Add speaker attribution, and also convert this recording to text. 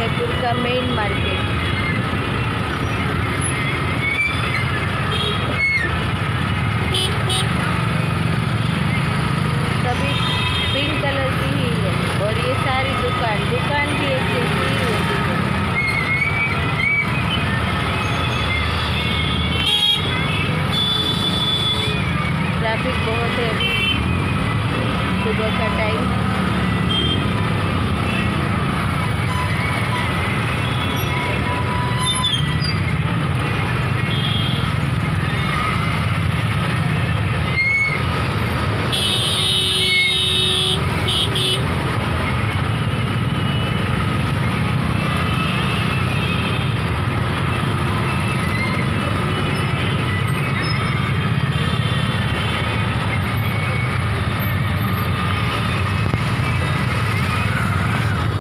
Speaker 1: जयपुर का main market. सभी pink colour की ही है और ये सारी दुकान भी एक जैसी ही होती है। ट्रैफिक बहुत है अभी सुबह का टाइम।